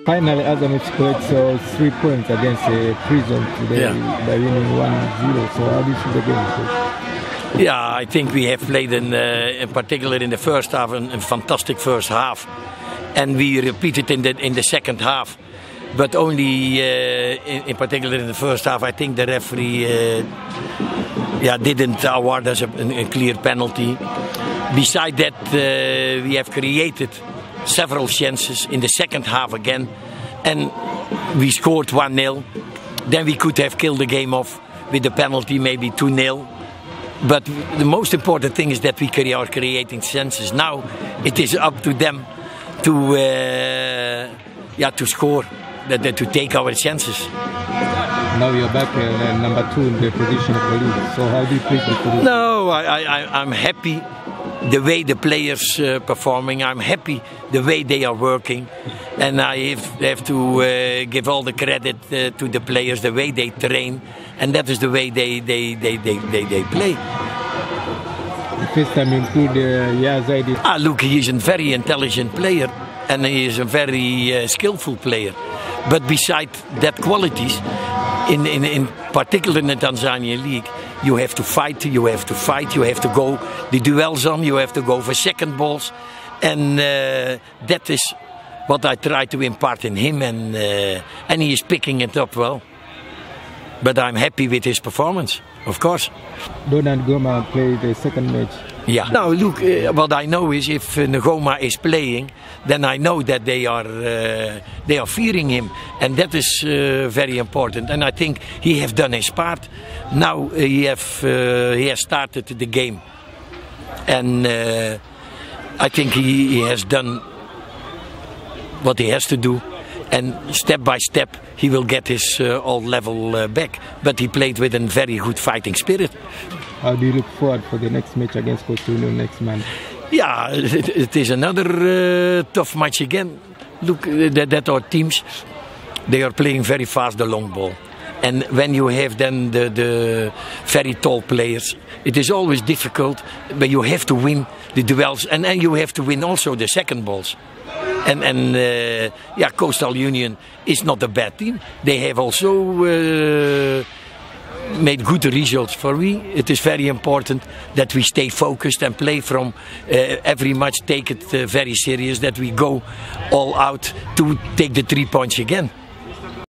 Finally, Azam collects 3 points against Prison today by winning 1-0. So how do you see the game? Yeah, I think we have played, in particular in the first half, a fantastic first half, and we repeated in the second half, but only in particular in the first half. I think the referee didn't award us a clear penalty. Besides that, we have created several chances in the second half again, and we scored 1-0. Then we could have killed the game off with the penalty, maybe 2-0. But the most important thing is that we are creating chances. Now it is up to them to score, to take our chances. Now you're back number 2 in the position of the league. So how do you think the position? No, I'm happy the way the players performing. I'm happy the way they are working, and I have to give all the credit to the players, the way they train, and that is the way they play. The first time you include Yazaidi. Look, he is a very intelligent player, and he is a very skillful player. But besides that qualities, in particular in the Tanzania League, you have to fight, you have to go the duels on, you have to go for second balls, and that is what I try to impart in him, and he is picking it up well. But I'm happy with his performance, of course. Donald Goma played the second match. Yeah. Now look, what I know is if Ngoma is playing, then I know that they are fearing him, and that is very important. And I think he has done his part. Now he has started the game, and I think he has done what he has to do. And step by step he will get his old level back. But he played with a very good fighting spirit. How do you look forward for the next match against Cotonou next month? Yeah, it is another tough match again. Look, that our teams, they are playing very fast the long ball. And when you have then the very tall players, it is always difficult, but you have to win the duels, and then you have to win also the second balls. And Coastal Union is not a bad team. They have also made good results. For me, it is very important that we stay focused and play from every match, take it very serious, that we go all out to take the 3 points again.